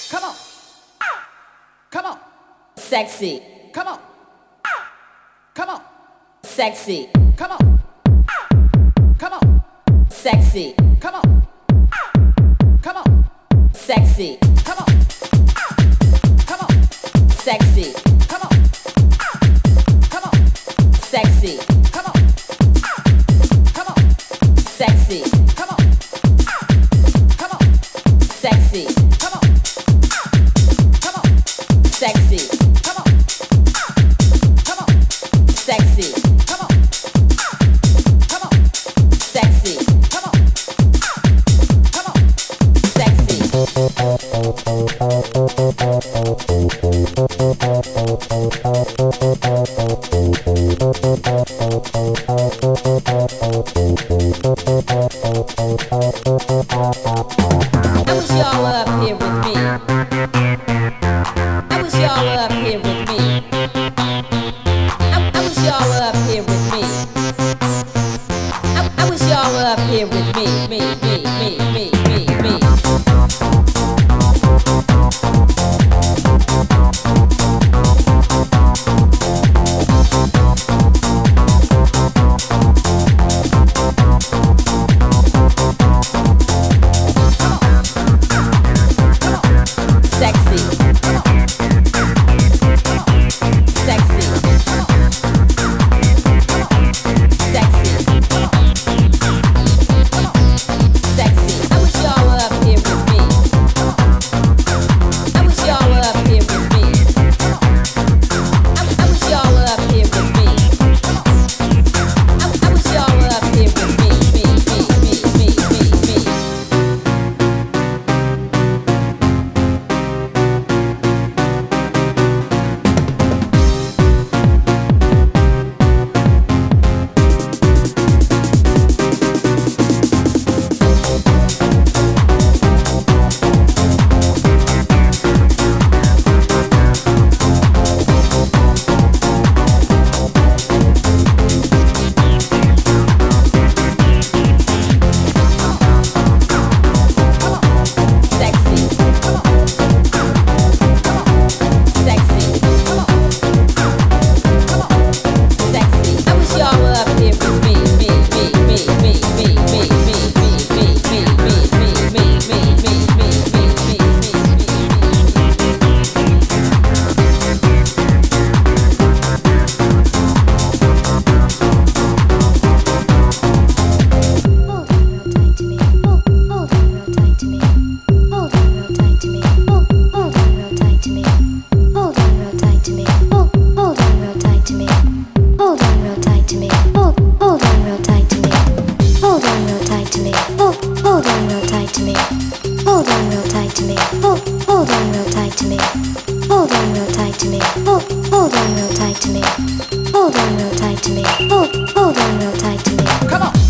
Come on. Come on. Sexy. Come on. Come on. Sexy. Come on. Come on. Sexy. Come on. Come on. Sexy. Come on. Come on. Sexy. Come on. Come on. Sexy. Come on. Come on. Sexy. Come on. Come on. Sexy. Come on. Come on. Sexy. Come on. Come on. Sexy. Come on. Come on. Sexy. Come on. Come on. Sexy. I wish y'all were up here with me. I wish y'all were up here with me. I wish y'all were up here with me. I wish y'all were up here with me. Me. Sexy. Sexy. Sexy. Sexy. I wish y'all were up here with me. I wish y'all were up here with me. I wish y'all were up here with me. I wish y'all were up here with me. Come on.